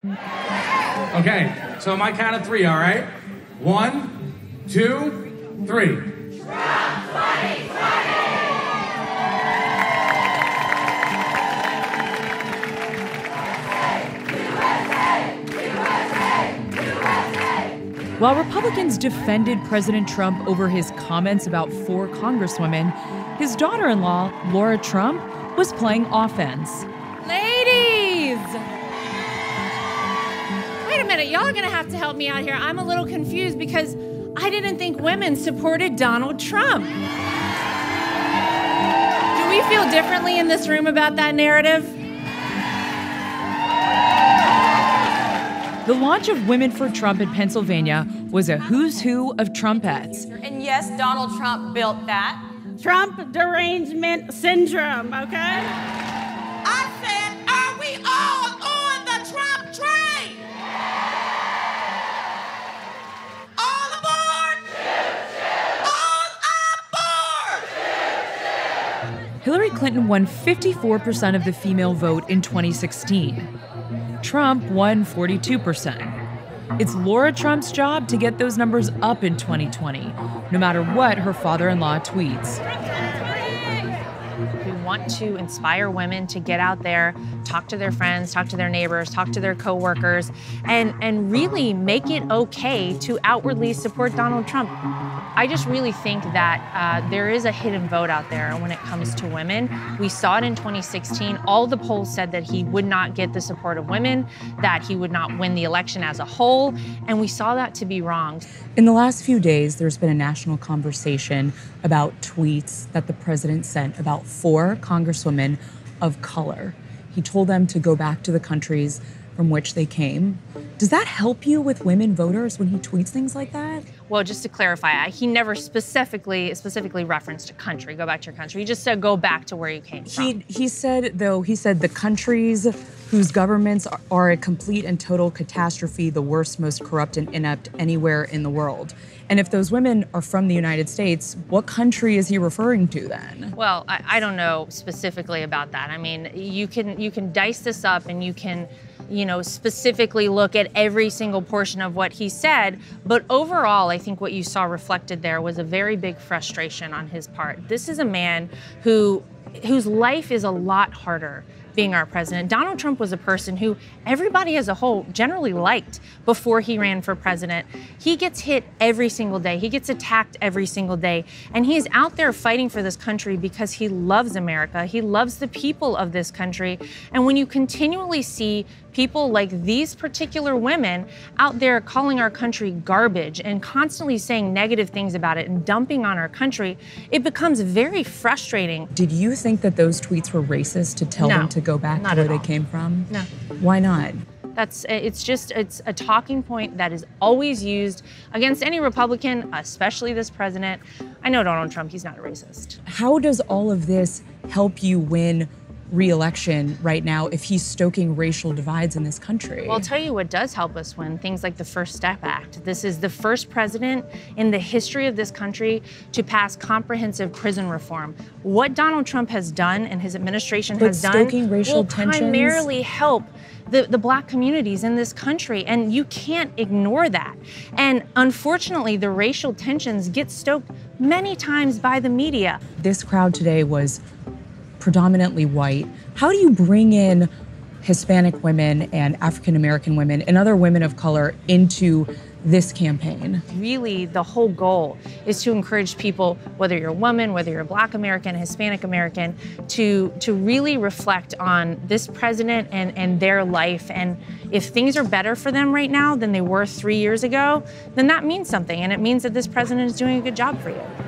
Okay, so on my count of 3, all right? 1, 2, 3. Trump 2020! While Republicans defended President Trump over his comments about 4 congresswomen, his daughter-in-law, Lara Trump, was playing offense. Ladies! Wait a minute, y'all are gonna have to help me out here. I'm a little confused because I didn't think women supported Donald Trump. Do we feel differently in this room about that narrative? The launch of Women for Trump in Pennsylvania was a who's who of Trumpettes. And yes, Donald Trump built that. Trump derangement syndrome, okay? I said, are we all on the Trump train? All aboard? All aboard! Hillary Clinton won 54% of the female vote in 2016. Trump won 42%. It's Lara Trump's job to get those numbers up in 2020, no matter what her father-in-law tweets. We want to inspire women to get out there, talk to their friends, talk to their neighbors, talk to their coworkers, and really make it okay to outwardly support Donald Trump. I just really think that there is a hidden vote out there when it comes to women. We saw it in 2016. All the polls said that he would not get the support of women, that he would not win the election as a whole, and we saw that to be wrong. In the last few days, there's been a national conversation about tweets that the president sent about 4 congresswomen of color. He told them to go back to the countries from which they came. Does that help you with women voters when he tweets things like that? Well, just to clarify, he never specifically referenced a country. Go back to your country. He just said go back to where you came from. He said the countries whose governments are a complete and total catastrophe, the worst, most corrupt and inept anywhere in the world. And if those women are from the United States, what country is he referring to then? Well, I don't know specifically about that. I mean, you can dice this up and you can, specifically look at every single portion of what he said. But overall, I think what you saw reflected there was a very big frustration on his part. This is a man whose life is a lot harder being our president. Donald Trump was a person who everybody as a whole generally liked before he ran for president. He gets hit every single day. He gets attacked every single day. And he is out there fighting for this country because he loves America. He loves the people of this country. And when you continually see people like these particular women out there calling our country garbage and constantly saying negative things about it and dumping on our country, it becomes very frustrating. Did you think that those tweets were racist to tell them to go back to where they came from? No. Why not? It's a talking point that is always used against any Republican, especially this president. I know Donald Trump, he's not a racist. How does all of this help you win re-election right now if he's stoking racial divides in this country? Well, I'll tell you what does help us win, things like the First Step Act. This is the first president in the history of this country to pass comprehensive prison reform. What Donald Trump has done and his administration has done stoking racial will tensions primarily help the black communities in this country, and you can't ignore that. And unfortunately, the racial tensions get stoked many times by the media. This crowd today was predominantly white. How do you bring in Hispanic women and African American women and other women of color into this campaign? Really, the whole goal is to encourage people, whether you're a woman, whether you're a Black American, Hispanic American, to really reflect on this president and their life. And if things are better for them right now than they were 3 years ago, then that means something. And it means that this president is doing a good job for you.